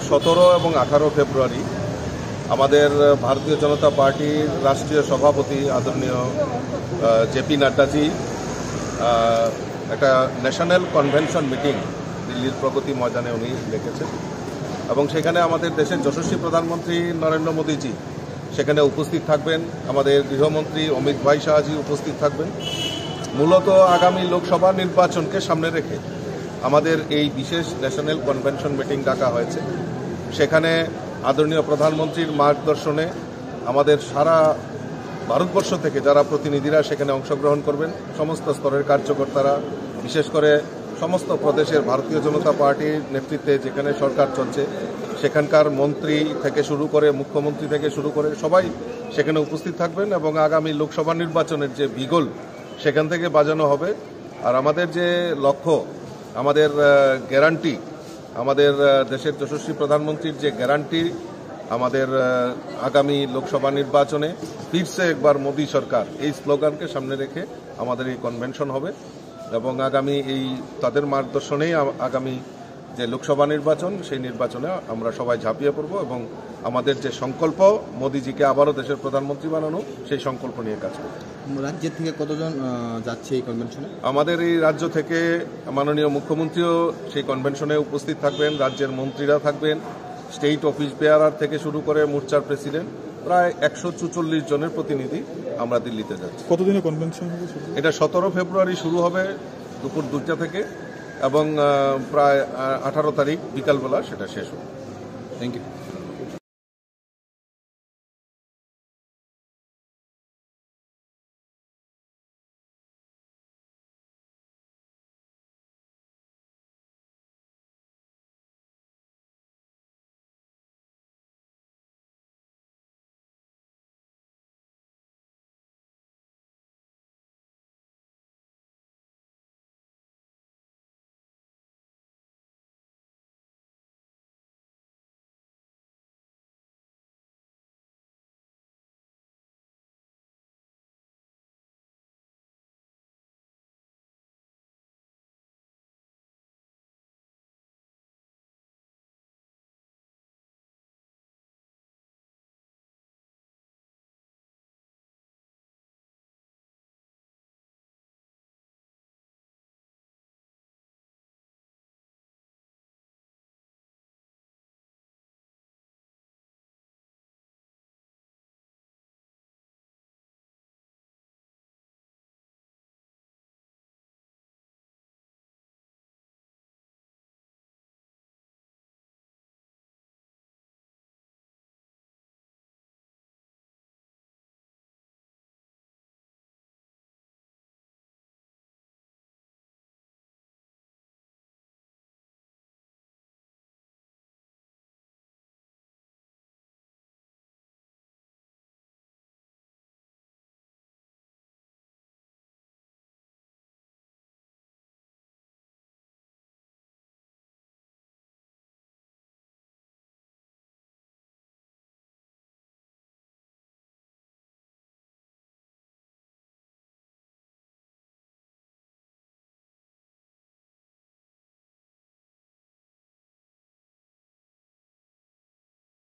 17 এবং 18 ফেব্রুয়ারি আমাদের ভারতীয় জনতা পার্টির রাষ্ট্রীয় সভাপতি আদরণীয় জেপি নাড্ডাজি একটা ন্যাশনাল কনভেনশন মিটিং দিল্লির প্রগতি ময়দানে উনি ডেকেছেন এবং সেখানে আমাদের দেশের যশস্বী প্রধানমন্ত্রী নরেন্দ্র মোদীজি সেখানে উপস্থিত থাকবেন। আমাদের গৃহমন্ত্রী অমিত ভাই শাহজি উপস্থিত থাকবেন। মূলত আগামী লোকসভা নির্বাচনকে সামনে রেখে আমাদের এই বিশেষ ন্যাশনাল কনভেনশন মিটিং ডাকা হয়েছে। সেখানে আদরণীয় প্রধানমন্ত্রীর মার্গদর্শনে আমাদের সারা ভারতবর্ষ থেকে যারা প্রতিনিধিরা সেখানে অংশগ্রহণ করবেন, সমস্ত স্তরের কার্যকর্তারা, বিশেষ করে সমস্ত প্রদেশের ভারতীয় জনতা পার্টির নেতৃত্বে যেখানে সরকার চলছে সেখানকার মন্ত্রী থেকে শুরু করে মুখ্যমন্ত্রী থেকে শুরু করে সবাই সেখানে উপস্থিত থাকবেন এবং আগামী লোকসভা নির্বাচনের যে বিগল সেখান থেকে বাজানো হবে। আর আমাদের যে লক্ষ্য, আমাদের গ্যারান্টি, আমাদের দেশের যশস্বী প্রধানমন্ত্রীর যে গ্যারান্টি, আমাদের আগামী লোকসভা নির্বাচনে ফিরছে একবার মোদী সরকার, এই স্লোগানকে সামনে রেখে আমাদের এই কনভেনশন হবে এবং আগামী এই তাদের মার্গদর্শনেই আগামী যে লোকসভা নির্বাচন সেই নির্বাচনে আমরা সবাই ঝাঁপিয়ে পড়ব এবং আমাদের যে সংকল্প মোদীজিকে আবারও দেশের প্রধানমন্ত্রী বানানো, সেই সংকল্প নিয়ে কাজ করব। রাজ্যের থেকে কতজন যাচ্ছে এই কনভেনশনে? আমাদের এই রাজ্য থেকে মাননীয় মুখ্যমন্ত্রীও সেই কনভেনশনে উপস্থিত থাকবেন, রাজ্যের মন্ত্রীরা থাকবেন, স্টেট অফিস বেয়ারার থেকে শুরু করে মোর্চার প্রেসিডেন্ট, প্রায় 144 জনের প্রতিনিধি আমরা দিল্লিতে যাচ্ছি। কতদিনের কনভেনশন হবে? এটা 17 ফেব্রুয়ারি শুরু হবে দুপুর 2টা থেকে এবং প্রায় 18 তারিখ বিকালবেলা সেটা শেষ হবে। Thank you.